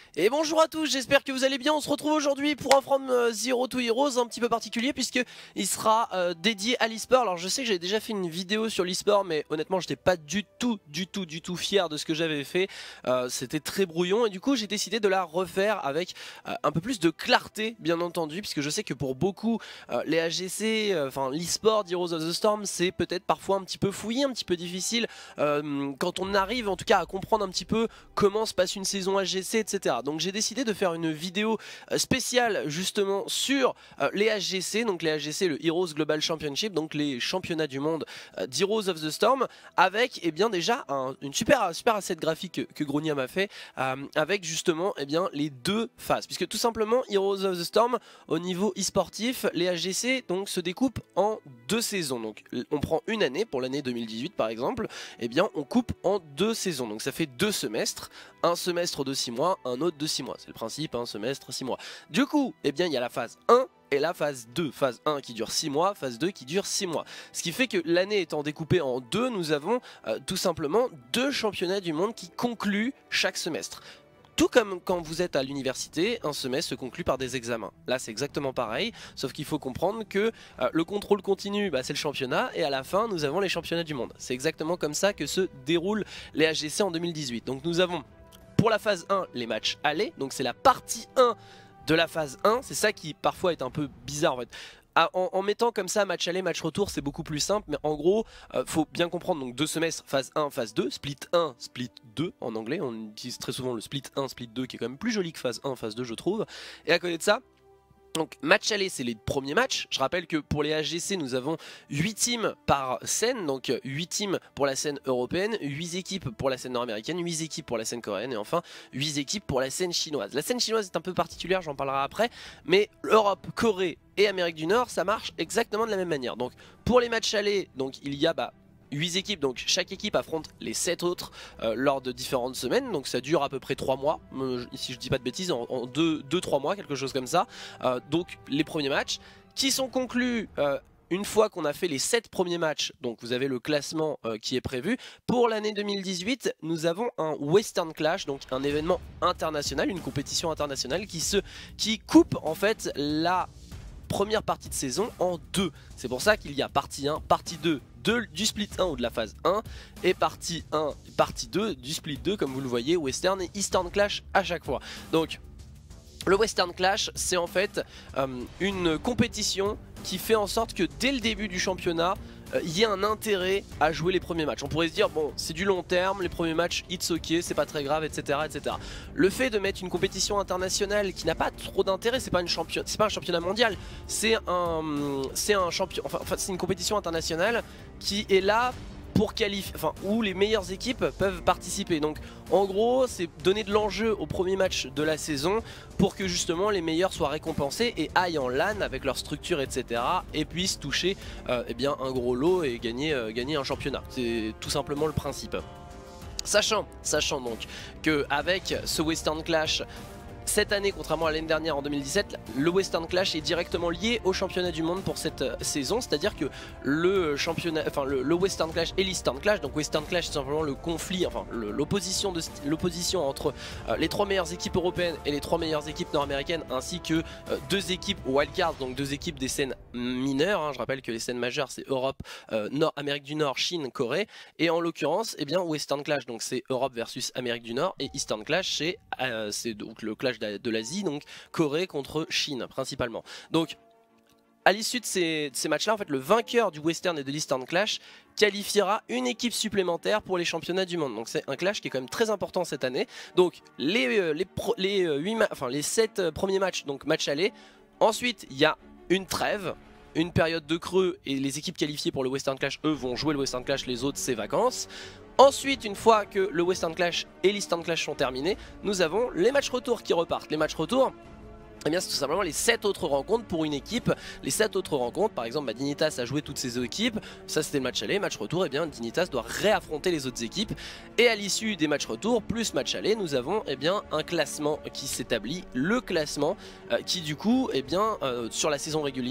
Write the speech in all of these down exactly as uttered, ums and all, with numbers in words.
Et bonjour à tous, j'espère que vous allez bien. On se retrouve aujourd'hui pour un From Zero to Heroes un petit peu particulier puisque il sera euh, dédié à l'e-sport. Alors je sais que j'avais déjà fait une vidéo sur l'e-sport, mais honnêtement j'étais pas du tout, du tout, du tout fier de ce que j'avais fait. Euh, C'était très brouillon et du coup j'ai décidé de la refaire avec euh, un peu plus de clarté, bien entendu, puisque je sais que pour beaucoup euh, les A G C, enfin euh, l'e-sport d'Heroes of the Storm, c'est peut-être parfois un petit peu fouillé, un petit peu difficile euh, quand on arrive en tout cas à comprendre un petit peu comment se passe une saison A G C, et cetera. Donc j'ai décidé de faire une vidéo spéciale justement sur euh, les A G C, donc les A G C, le Heroes Global Championship, donc les championnats du monde euh, d'Heroes of the Storm, avec eh bien déjà un, une super, super asset graphique que, que Gronia m'a fait, euh, avec justement eh bien, les deux phases, puisque tout simplement Heroes of the Storm au niveau e-sportif, les A G C donc se découpent en deux saisons. Donc on prend une année, pour l'année deux mille dix-huit par exemple, eh bien on coupe en deux saisons, donc ça fait deux semestres, un semestre de six mois, un autre de six mois, c'est le principe, un semestre, six mois. Du coup, eh bien il y a la phase un et la phase deux, phase un qui dure six mois, phase deux qui dure six mois. Ce qui fait que l'année étant découpée en deux, nous avons euh, tout simplement deux championnats du monde qui concluent chaque semestre. Tout comme quand vous êtes à l'université, un semestre se conclut par des examens. Là c'est exactement pareil, sauf qu'il faut comprendre que euh, le contrôle continu, bah, c'est le championnat, et à la fin nous avons les championnats du monde. C'est exactement comme ça que se déroulent les A G C en deux mille dix-huit. Donc nous avons pour la phase un les matchs allés, donc c'est la partie un de la phase un, c'est ça qui parfois est un peu bizarre en fait. En, en mettant comme ça match aller, match retour, c'est beaucoup plus simple, mais en gros, euh, faut bien comprendre, donc deux semestres, phase un, phase deux, split un, split deux en anglais, on utilise très souvent le split un, split deux qui est quand même plus joli que phase un, phase deux je trouve, et à côté de ça, donc match aller c'est les premiers matchs. Je rappelle que pour les A G C nous avons huit teams par scène, donc huit teams pour la scène européenne, huit équipes pour la scène nord-américaine, huit équipes pour la scène coréenne et enfin huit équipes pour la scène chinoise. La scène chinoise est un peu particulière, j'en parlerai après, mais Europe, Corée et Amérique du Nord ça marche exactement de la même manière. Donc pour les matchs aller, donc il y a bah, huit équipes, donc chaque équipe affronte les sept autres euh, lors de différentes semaines, donc ça dure à peu près trois mois, euh, si je dis pas de bêtises, en deux trois mois, quelque chose comme ça. Euh, donc les premiers matchs qui sont conclus euh, une fois qu'on a fait les sept premiers matchs, donc vous avez le classement euh, qui est prévu. Pour l'année deux mille dix-huit, nous avons un Western Clash, donc un événement international, une compétition internationale qui, se, qui coupe en fait la première partie de saison en deux. C'est pour ça qu'il y a partie un, partie deux de, du split un ou de la phase un et partie un, partie deux du split deux comme vous le voyez, Western et Eastern Clash à chaque fois. Donc le Western Clash c'est en fait euh, une compétition qui fait en sorte que dès le début du championnat il y a un intérêt à jouer les premiers matchs. On pourrait se dire bon c'est du long terme, les premiers matchs it's ok, c'est pas très grave, etc, etc. Le fait de mettre une compétition internationale qui n'a pas trop d'intérêt, c'est pas une champion... c'est pas un championnat mondial, c'est un c'est un champion enfin, enfin c'est une compétition internationale qui est là pour qualifier, enfin où les meilleures équipes peuvent participer. Donc en gros c'est donner de l'enjeu au premier match de la saison pour que justement les meilleurs soient récompensés et aillent en LAN avec leur structure, etc, et puissent toucher euh, eh bien, un gros lot et gagner, euh, gagner un championnat. C'est tout simplement le principe. Sachant, sachant donc que avec ce Western Clash, cette année, contrairement à l'année dernière en deux mille dix-sept, le Western Clash est directement lié au championnat du monde pour cette euh, saison, c'est-à-dire que le championnat, enfin le, le Western Clash et l'Eastern Clash, donc Western Clash c'est simplement le conflit, enfin l'opposition de l'opposition entre euh, les trois meilleures équipes européennes et les trois meilleures équipes nord-américaines, ainsi que euh, deux équipes wildcards, donc deux équipes des scènes mineures. Hein, je rappelle que les scènes majeures c'est Europe, euh, Nord, Amérique du Nord, Chine, Corée, et en l'occurrence, eh bien Western Clash, donc c'est Europe versus Amérique du Nord, et Eastern Clash c'est euh, c'est donc le clash de l'Asie, donc Corée contre Chine principalement. Donc à l'issue de ces, de ces matchs là, en fait le vainqueur du Western et de l'Eastern Clash qualifiera une équipe supplémentaire pour les championnats du monde. Donc c'est un clash qui est quand même très important cette année. Donc les, euh, les, pro, les, euh, huit enfin, les sept premiers matchs, donc match aller, ensuite il y a une trêve, une période de creux, et les équipes qualifiées pour le Western Clash, eux, vont jouer le Western Clash, les autres c'est vacances. Ensuite, une fois que le Western Clash et l'Eastern Clash sont terminés, nous avons les matchs retour qui repartent. Les matchs retour, eh bien c'est tout simplement les sept autres rencontres pour une équipe. Les sept autres rencontres, par exemple bah, Dignitas a joué toutes ses équipes, ça c'était le match aller, match retour, et eh bien Dignitas doit réaffronter les autres équipes. Et à l'issue des matchs retour plus match aller, nous avons eh bien un classement qui s'établit, le classement euh, qui du coup eh bien, euh, sur la saison régulière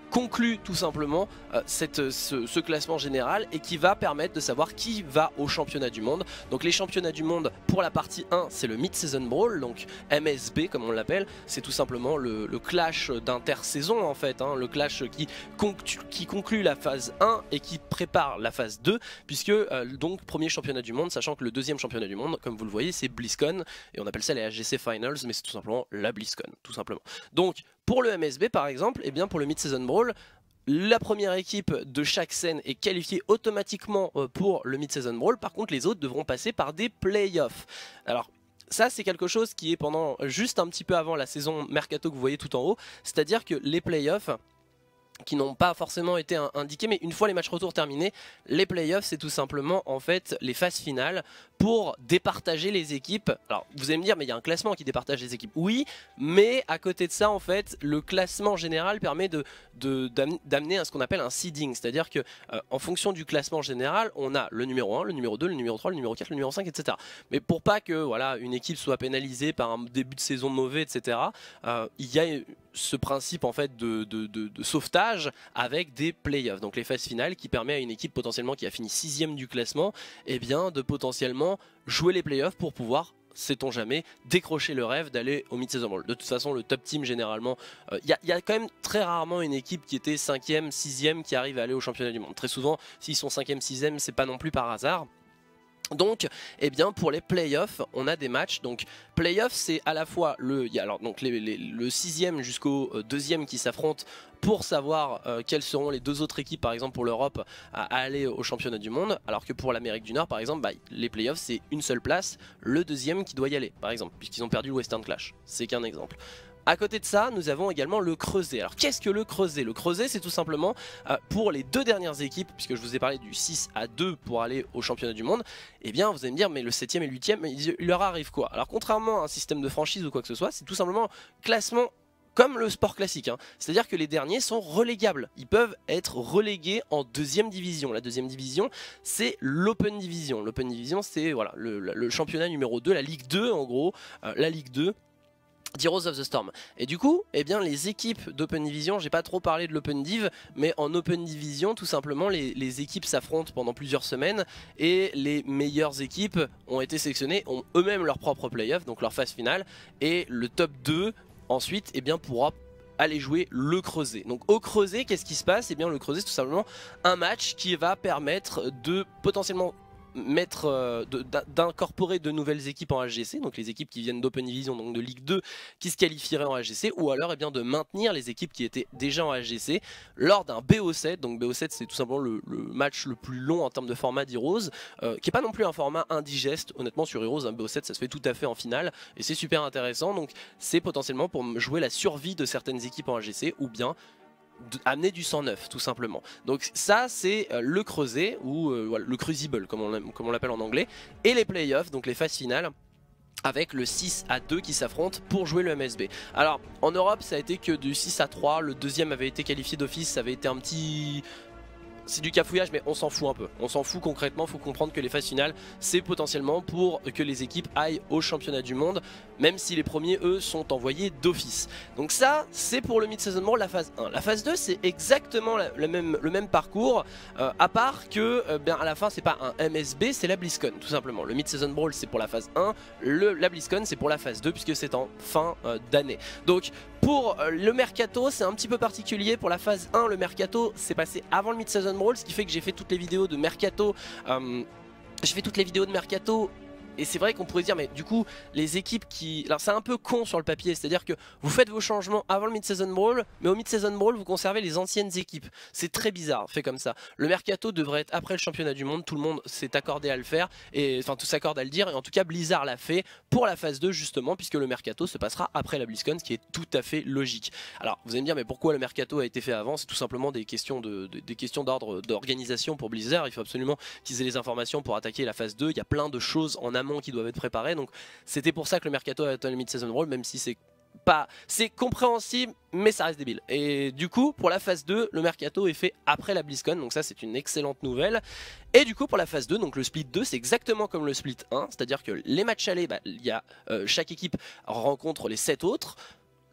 conclut tout simplement euh, cette, ce, ce classement général et qui va permettre de savoir qui va au championnat du monde. Donc les championnats du monde pour la partie un, c'est le Mid-Season Brawl, donc M S B comme on l'appelle, c'est tout simplement le, le clash d'intersaison en fait, hein, le clash qui, conclu, qui conclut la phase un et qui prépare la phase deux, puisque euh, donc premier championnat du monde, sachant que le deuxième championnat du monde, comme vous le voyez, c'est BlizzCon, et on appelle ça les H G C Finals, mais c'est tout simplement la BlizzCon, tout simplement. Donc pour le M S B par exemple, et bien pour le Mid-Season Brawl, la première équipe de chaque scène est qualifiée automatiquement pour le Mid-Season Brawl. Par contre, les autres devront passer par des playoffs. Alors, ça, c'est quelque chose qui est pendant juste un petit peu avant la saison Mercato que vous voyez tout en haut. C'est-à-dire que les playoffs, qui n'ont pas forcément été indiqués, mais une fois les matchs retour terminés, les playoffs c'est tout simplement en fait les phases finales pour départager les équipes. Alors vous allez me dire mais il y a un classement qui départage les équipes, oui, mais à côté de ça en fait le classement général permet de d'amener à ce qu'on appelle un seeding, c'est-à-dire que euh, en fonction du classement général on a le numéro un, le numéro deux, le numéro trois, le numéro quatre, le numéro cinq, et cetera. Mais pour pas que voilà une équipe soit pénalisée par un début de saison mauvais, et cetera. Euh, il y a ce principe en fait de, de, de, de sauvetage avec des playoffs, donc les phases finales qui permet à une équipe potentiellement qui a fini sixième du classement eh bien, de potentiellement jouer les playoffs pour pouvoir, sait-on jamais, décrocher le rêve d'aller au Mid-Season Brawl. De toute façon le top team généralement, il euh, y, y a quand même très rarement une équipe qui était cinquième, sixième qui arrive à aller au championnat du monde. Très souvent s'ils sont cinquième, sixième c'est pas non plus par hasard. Donc, eh bien, pour les playoffs, on a des matchs. Donc, playoffs, c'est à la fois le, il y a alors donc les, les, le sixième jusqu'au deuxième qui s'affrontent pour savoir euh, quelles seront les deux autres équipes, par exemple pour l'Europe, à, à aller au championnat du monde. Alors que pour l'Amérique du Nord, par exemple, bah, les playoffs, c'est une seule place, le deuxième qui doit y aller, par exemple, puisqu'ils ont perdu le Western Clash. C'est qu'un exemple. À côté de ça, nous avons également le creuset. Alors qu'est-ce que le creuset? Le creuset, c'est tout simplement euh, pour les deux dernières équipes, puisque je vous ai parlé du six à deux pour aller au championnat du monde. Eh bien, vous allez me dire, mais le septième et le huitième, il leur arrive quoi? Alors contrairement à un système de franchise ou quoi que ce soit, c'est tout simplement classement comme le sport classique, hein. C'est-à-dire que les derniers sont relégables. Ils peuvent être relégués en deuxième division. La deuxième division, c'est l'Open Division. L'Open Division, c'est voilà, le, le championnat numéro deux, la Ligue deux en gros, euh, la Ligue deux. Heroes of the Storm. Et du coup, eh bien, les équipes d'Open Division, j'ai pas trop parlé de l'Open Div, mais en Open Division, tout simplement, les, les équipes s'affrontent pendant plusieurs semaines et les meilleures équipes ont été sélectionnées, ont eux-mêmes leur propre playoff, donc leur phase finale, et le top deux, ensuite, eh bien, pourra aller jouer le creuset. Donc au creuset, qu'est-ce qui se passe? Eh bien, le creuset, c'est tout simplement un match qui va permettre de potentiellement mettre euh, d'incorporer de nouvelles équipes en H G C, donc les équipes qui viennent d'Open Division, donc de Ligue deux, qui se qualifieraient en H G C, ou alors eh bien, de maintenir les équipes qui étaient déjà en H G C lors d'un B O sept. Donc B O sept, c'est tout simplement le, le match le plus long en termes de format d'Heroes, euh, qui n'est pas non plus un format indigeste. Honnêtement, sur Heroes, un B O sept, ça se fait tout à fait en finale, et c'est super intéressant. Donc c'est potentiellement pour jouer la survie de certaines équipes en H G C, ou bien amener du sang neuf tout simplement. Donc ça c'est euh, le creuset ou euh, voilà, le crucible comme on, comme on l'appelle en anglais, et les playoffs, donc les phases finales avec le six à deux qui s'affrontent pour jouer le M S B. Alors en Europe ça a été que du six à trois, le deuxième avait été qualifié d'office, ça avait été un petit... c'est du cafouillage, mais on s'en fout un peu. On s'en fout concrètement, il faut comprendre que les phases finales, c'est potentiellement pour que les équipes aillent au championnat du monde, même si les premiers, eux, sont envoyés d'office. Donc ça, c'est pour le Mid-Season Brawl, la phase un. La phase deux, c'est exactement la, le, même, le même parcours, euh, à part que, euh, bien, à la fin, c'est pas un M S B, c'est la BlizzCon, tout simplement. Le Mid-Season Brawl, c'est pour la phase un, le, la BlizzCon, c'est pour la phase deux, puisque c'est en fin euh, d'année. Donc, pour euh, le Mercato, c'est un petit peu particulier. Pour la phase un, le Mercato, c'est passé avant le Mid-Season Brawl, ce qui fait que j'ai fait toutes les vidéos de Mercato. Euh, j'ai fait toutes les vidéos de Mercato. Et c'est vrai qu'on pourrait se dire, mais du coup, les équipes qui... Alors c'est un peu con sur le papier, c'est-à-dire que vous faites vos changements avant le Mid-Season Brawl, mais au Mid-Season Brawl, vous conservez les anciennes équipes. C'est très bizarre, fait comme ça. Le Mercato devrait être après le championnat du monde, tout le monde s'est accordé à le faire, et enfin tout s'accorde à le dire, et en tout cas Blizzard l'a fait pour la phase deux justement, puisque le Mercato se passera après la BlizzCon, ce qui est tout à fait logique. Alors vous allez me dire, mais pourquoi le Mercato a été fait avant? C'est tout simplement des questions de, de, des questions d'ordre d'organisation pour Blizzard. Il faut absolument qu'ils aient les informations pour attaquer la phase deux. Il y a plein de choses en amont qui doivent être préparées, donc c'était pour ça que le Mercato a été le Mid-Season Brawl, même si c'est pas, c'est compréhensible, mais ça reste débile. Et du coup, pour la phase deux, le Mercato est fait après la BlizzCon, donc ça c'est une excellente nouvelle. Et du coup, pour la phase deux, donc le split deux, c'est exactement comme le split un, c'est-à-dire que les matchs allés, bah, y a, euh, chaque équipe rencontre les sept autres.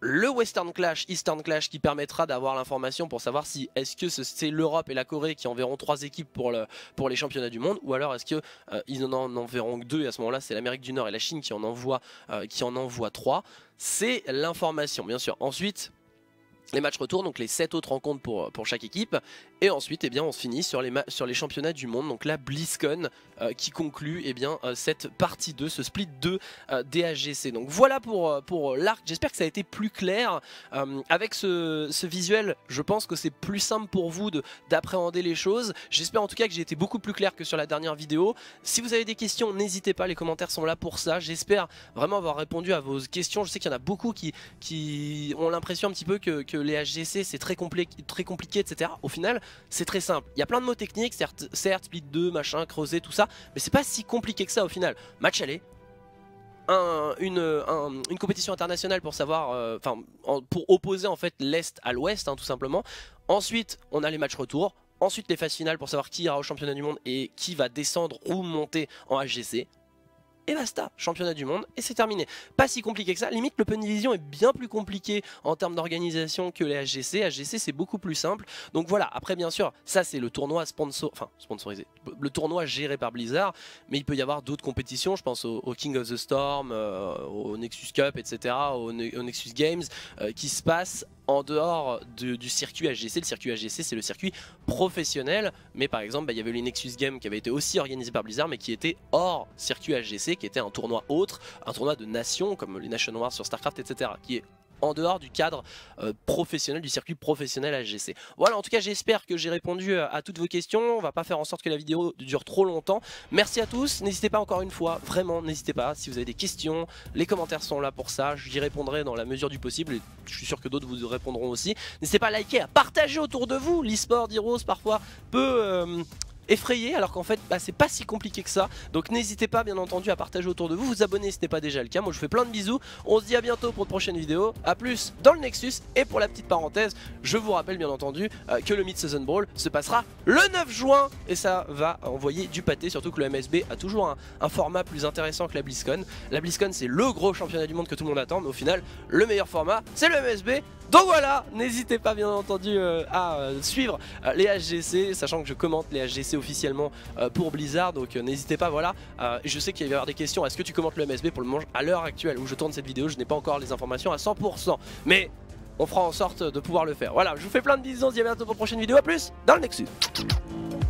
le Western Clash, Eastern Clash qui permettra d'avoir l'information pour savoir si est-ce que c'est l'Europe et la Corée qui enverront trois équipes pour, le, pour les championnats du monde, ou alors est-ce qu'ils euh, n'en enverront que deux et à ce moment-là c'est l'Amérique du Nord et la Chine qui en envoient, euh, qui en envoient trois. C'est l'information bien sûr. Ensuite les matchs retour, donc les sept autres rencontres pour, pour chaque équipe. Et ensuite, eh bien, on se finit sur les, sur les championnats du monde, donc la BlizzCon euh, qui conclut eh bien, euh, cette partie deux, ce split deux euh, des H G C. Donc voilà pour, pour l'arc, j'espère que ça a été plus clair. Euh, avec ce, ce visuel, je pense que c'est plus simple pour vous d'appréhender les choses. J'espère en tout cas que j'ai été beaucoup plus clair que sur la dernière vidéo. Si vous avez des questions, n'hésitez pas, les commentaires sont là pour ça. J'espère vraiment avoir répondu à vos questions. Je sais qu'il y en a beaucoup qui, qui ont l'impression un petit peu que, que les H G C c'est très, compli très compliqué, et cetera. Au final, c'est très simple. Il y a plein de mots techniques, certes, certes split deux, machin, creuser, tout ça, mais c'est pas si compliqué que ça au final. Match aller, un, une, un, une compétition internationale pour savoir, enfin, euh, pour opposer en fait l'Est à l'Ouest, hein, tout simplement. Ensuite, on a les matchs retour. Ensuite, les phases finales pour savoir qui ira au championnat du monde et qui va descendre ou monter en H G C. Et basta, championnat du monde, et c'est terminé. Pas si compliqué que ça, limite le Pony Vision est bien plus compliqué en termes d'organisation que les H G C. H G C c'est beaucoup plus simple. Donc voilà, après bien sûr, ça c'est le tournoi sponsor, enfin sponsorisé, le tournoi géré par Blizzard, mais il peut y avoir d'autres compétitions, je pense au, au King of the Storm, euh, au Nexus Cup, et cetera, au, ne au Nexus Games, euh, qui se passent en dehors de, du circuit H G C. Le circuit H G C c'est le circuit professionnel, mais par exemple bah, il y avait les Nexus Games qui avaient été aussi organisés par Blizzard mais qui étaient hors circuit H G C, qui était un tournoi autre, un tournoi de nations comme les Nation Wars sur Starcraft, et cetera, qui est en dehors du cadre euh, professionnel, du circuit professionnel H G C. Voilà, en tout cas j'espère que j'ai répondu à, à toutes vos questions. On va pas faire en sorte que la vidéo dure trop longtemps. Merci à tous, n'hésitez pas encore une fois, vraiment n'hésitez pas, si vous avez des questions, les commentaires sont là pour ça, j'y répondrai dans la mesure du possible et je suis sûr que d'autres vous répondront aussi. N'hésitez pas à liker, à partager autour de vous. L'e-sport d'Heroes parfois peut... Euh, effrayé alors qu'en fait bah, c'est pas si compliqué que ça, donc n'hésitez pas bien entendu à partager autour de vous, vous abonner si ce n'est pas déjà le cas. Moi je vous fais plein de bisous, on se dit à bientôt pour de prochaines vidéos, à plus dans le Nexus. Et pour la petite parenthèse, je vous rappelle bien entendu euh, que le Mid-Season Brawl se passera le neuf juin et ça va envoyer du pâté, surtout que le M S B a toujours un, un format plus intéressant que la BlizzCon. La BlizzCon c'est le gros championnat du monde que tout le monde attend, mais au final le meilleur format c'est le M S B. Donc voilà, n'hésitez pas bien entendu euh, à euh, suivre euh, les H G C, sachant que je commente les H G C officiellement euh, pour Blizzard, donc euh, n'hésitez pas, voilà. Euh, je sais qu'il va y avoir des questions, est-ce que tu commentes le M S B? Pour le moment, à l'heure actuelle où je tourne cette vidéo, je n'ai pas encore les informations à cent pour cent, mais on fera en sorte de pouvoir le faire. Voilà, je vous fais plein de bisous, on se dit à bientôt pour une prochaine vidéo, à plus dans le Nexus.